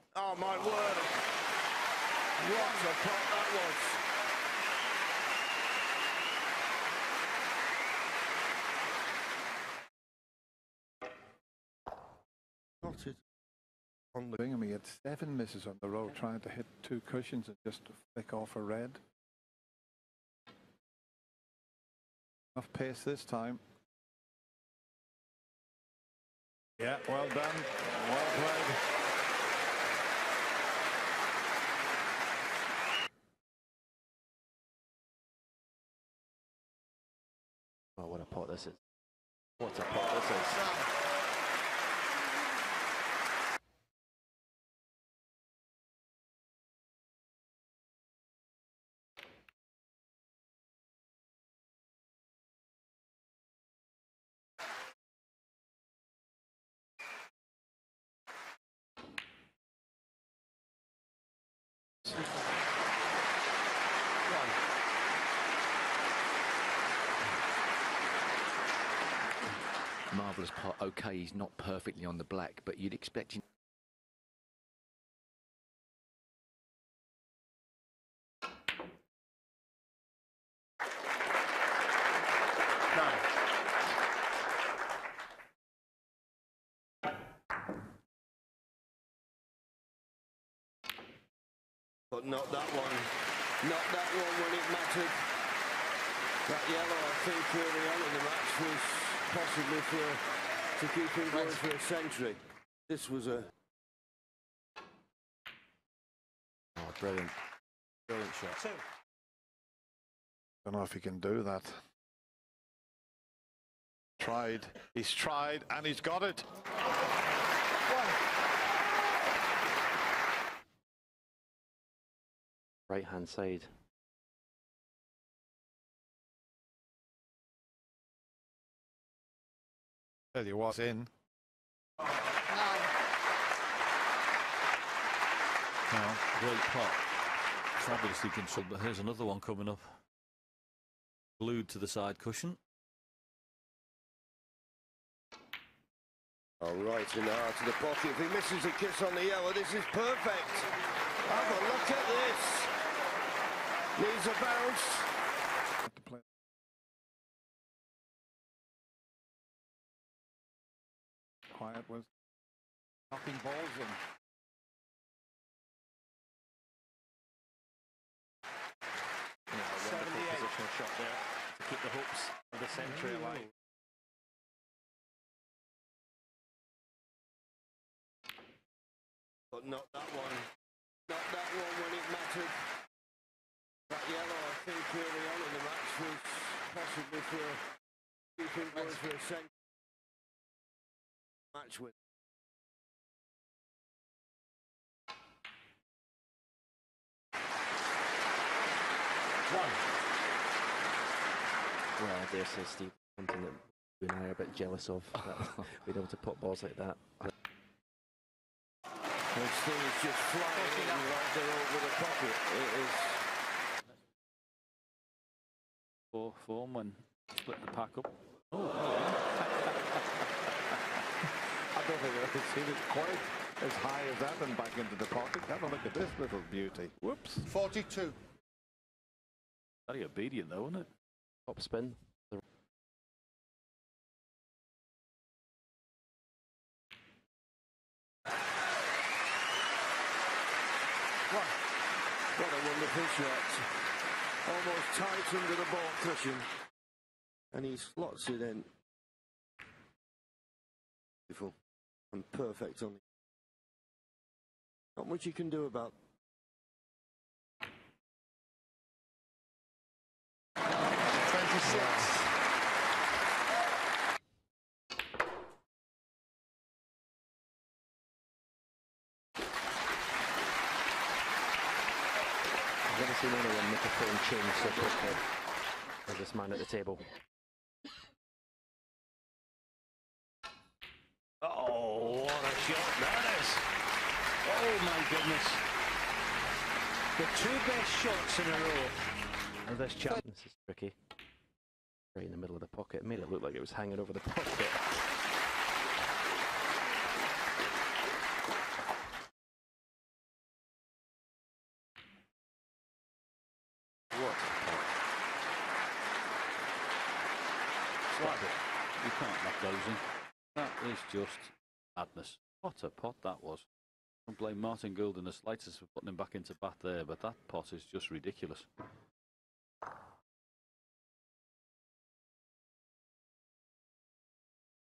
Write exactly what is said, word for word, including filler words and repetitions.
Oh, my word. What a pot that was. Not it. On the Bingham, he had seven misses on the row trying to hit two cushions and just flick off a red. Enough pace this time. Yeah, well done. Well played. Oh, what a pot this is. What a pot this is. Marvellous pot. Okay, he's not perfectly on the black, but you'd expect him. But not that one. Not that one when it mattered. That yellow, I think, early on in the match was possibly for to keep him going for a century. This was a Oh, brilliant. Brilliant shot. I don't know if he can do that. Tried. He's tried and he's got it. Right hand side. Tell you what's in. No. Now, great pot. Fabulously controlled, but here's another one coming up. Glued to the side cushion. oh, right in the heart of the pocket. If he misses a kiss on the yellow, this is perfect. Have a look at this. Needs a bounce. Quiet was knocking balls in. Yeah, wonderful positional shot there to keep the hopes of the century alive. But not that one. Not that one when it mattered. That yellow, I think, early on in the match was possibly for keeping going for a century. Match win. One. Well, I dare say, Steve, something that you and I are a bit jealous of, that being able to put balls like that. This thing is just flying right there over the pocket. It is. Four form when split the pack up. Oh, I don't think I've seen it quite as high as that and back into the pocket. Have a look at this little beauty. Whoops. forty-two. very obedient though, isn't it? Top spin. What a wonderful shot. Almost tight under the ball cushion. And he slots it in. Beautiful. And perfect on it. Not much you can do about. twenty-six. I've never seen anyone make a phone change so quickly as this man at the table. Oh, what a shot that is! Oh my goodness! The two best shots in a row of this chap. This is tricky. Right in the middle of the pocket. It made it look like it was hanging over the pocket. stop it. You can't knock those in. That is just madness. What a pot that was. I don't blame Martin Gould in the slightest for putting him back into bat there, but that pot is just ridiculous.